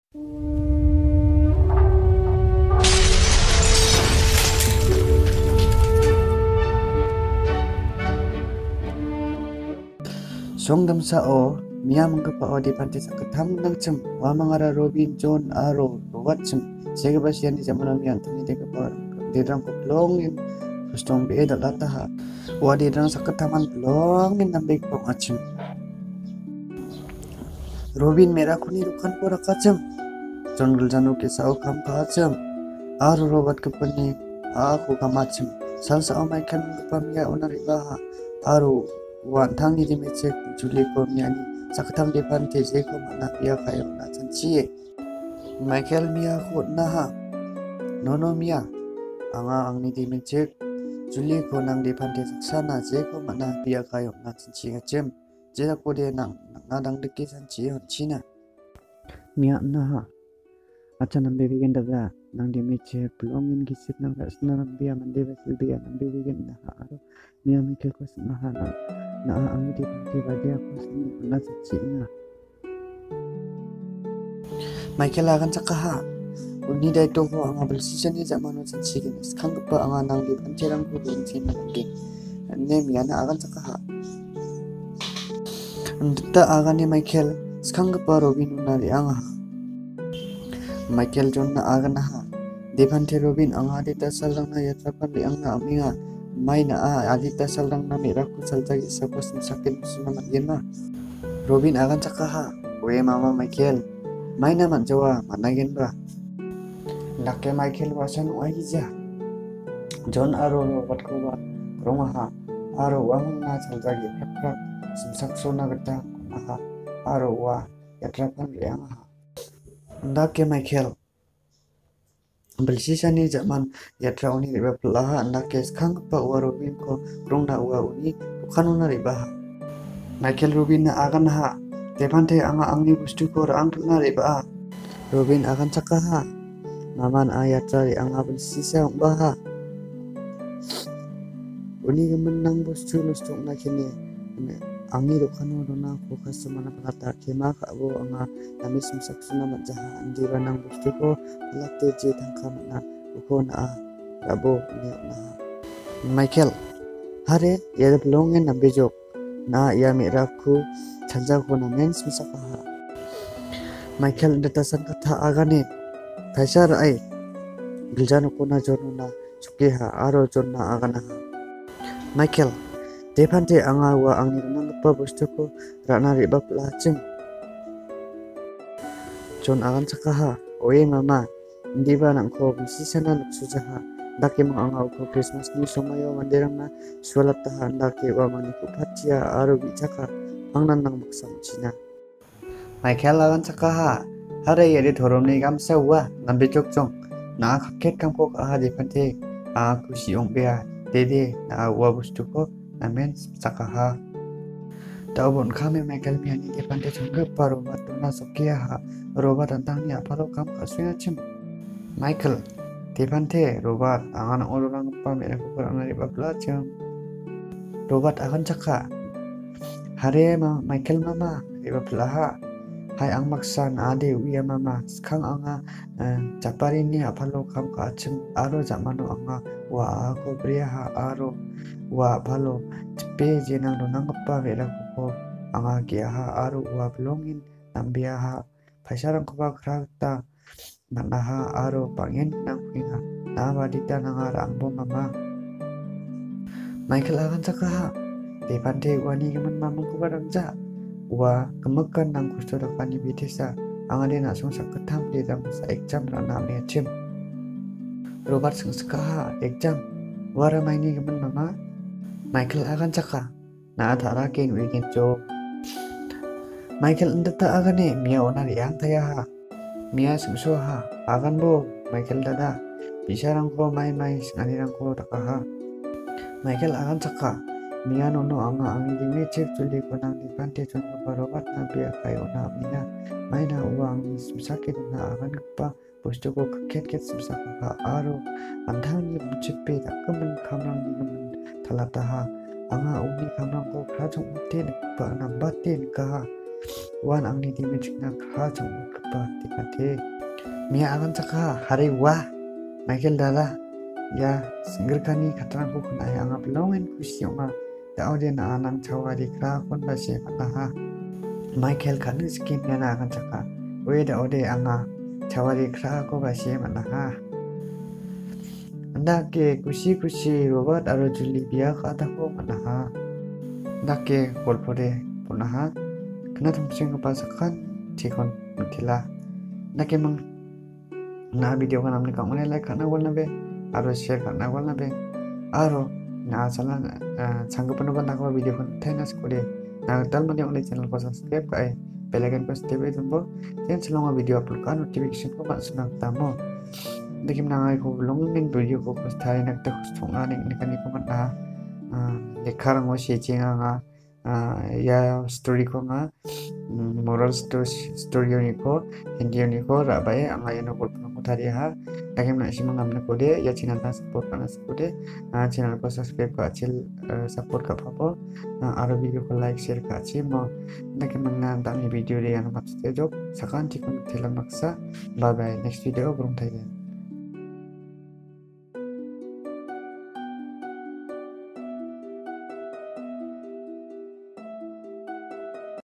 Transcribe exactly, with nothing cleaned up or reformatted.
Songdam sao Mia mengkapa di pantai saketam nangcem wa mangara Robin John Aro watchem sega basian di zaman Mia tani de kapa di rang ko plongin kustong be da lataha wa di rang saketaman plongin nambe ko achem Robin mera kuni rukan pora kacem John Guljanu ke sao kam kacem Aro robat kepani aku kamacem salsa omai kan kapa Mia onari baha Aro wan tangi di mecek juli ko miani sakatam di pantai je ko mana pia kayo na chanchi Michael Mia ko na ha nono Mia anga angni di mecek juli ko nang di pantai saksana je ko mana pia kayo na chanchi ngacem je ko de nang nadang deki chanchi hon china Mia na ha acha nambe bigen daga nang di mecek belongin gisip nang rasna bia mande basil bia nambe bigen na ha Mia Michael ko na ha na ang di pantai bagi aku sini na cina Michael akan cakaha uni dai to ho anga bersisa ni zaman san sigin skang pa anga nang di pantai rang ko din sini nangge ne miana akan cakaha ndta aga ni Michael skang pa Robin unari anga Michael John na aga na ha di pantai Robin anga di tasal lang na yatra pan li anga aminga mai na a adita salang na mira ko salta isa ko sakit suma magina Robin akan cakaha we mama Michael mai na man jawa managin ba lakke Michael wasan waija John Aro wat ko ba romaha Aro wang na salta gi prakrak simsak sona gata aha Aro wa yatrapan yang ha lakke Michael bersisa ni zaman yatra uni riba pelaha anda kes kang pa wa Robin ko rong na wa uni kanuna riba Michael Robin na akan ha tepante anga angni bustu ko rang tuna riba Robin akan cakaha maman ayat cari anga bersisa baha uni gemenang bustu lustuk na kini angni rokano rona ko kasumana pelata kema ka bo anga nami simsak suna majaha andi banang bustu ko pelate je tangka mana ko na rabo ni na Michael hare ya belongen nambe jok na ya miraku chanja ko na men simsak ha Michael datasan kata agane kaisar ai giljano ko na joruna chuke ha aro jonna agana ha Michael Depante anga wa angni nang pa bustu ko rana riba pelacem John akan cakaha oye mama ndi ba nang ko bisisana nuksujaha dake mang anga ko Christmas ni somayo manderang na sualat taha dake wa mani ko patia aro bicaka angnan nang maksam cina Michael akan cakaha hare yedi dhoromni gamsa wa nambe jokjong na khaket kam ko aha depante aku siong bea dede na wa bustu ko Amen cakaha Taubon kami Michael miani di pantai jangga paru matuna sokia ha roba tentang ni apa lo kam kasuya cem Michael di pantai robat angan orang pa mera kukur anari babla cem robat akan caka hare ma Michael mama riba belaha hai ang maksan ade uya mama skang anga capari ni apa lo kam ka cem aro zamano anga wa aku pria ha aro wa balo cepe jenang donang apa vera ko anga kia ha aru wa belongin nambia ha pasarang ko ba krakta manaha aru pangin nang pinga na wadita nang arang bo mama Michael akan cakaha de pante wani gemen mamang ko barangja wa kemekan nang kusto dakani bitesa anga de na song saketam de dang sa exam rana mecem Robert sing sekaha exam wara maini gemen mama Michael akan caka na athara ken weekend jo Michael ndata agane mia onari yang taya ha mia sumso ha agan bo Michael dada bisarang ko mai mai singanirang ko dakaha Michael akan caka mia nono anga angi dime cek juli ko nang di pantai jon ko barobat na bia kayo na mina mai na uang sumsake na agan pa bustu ko ket ket sumsaka ha aro andang ni bucipe da kemen kamrang ni kemen talataha anga uni kamrang ko krajong uten pa nambaten ka wan angni dimijikna kha chongkapa tikate mia akan caka hari wah Michael dala ya singgerkani katrangku kunai angap longen kusioma da audian anang cawari kra kon basi pataha Michael kan skin yana akan caka we da ode anga cawari kra ko basi manaha andake kusi kusi robot aro Julia kata ko manaha andake golpode punaha kena tumsing kepasakan cikon mutila andake mang na video kan amne kamane like karna golna be aro share karna golna be aro na salah sanggup penuh nakwa video kan tenas kode na dal mane only channel ko subscribe kai bell icon ko step it tumbo then selama video upload kan notification ko mak sunang tamo dekim nangai ko long ning video ko ko thai nak ta khustonga ning nikani ko mana lekharang o shechinga nga ya story ko nga moral story ni ko hindi ni ko rabai anga yano ko tari ha takim na simang amna kode ya channel ta support kana kode channel ko subscribe ka achil support ka papo aro video ko like share ka achi mo takim na dami video re yana makste jok sakan tikun telang maksa bye bye next video brum thailand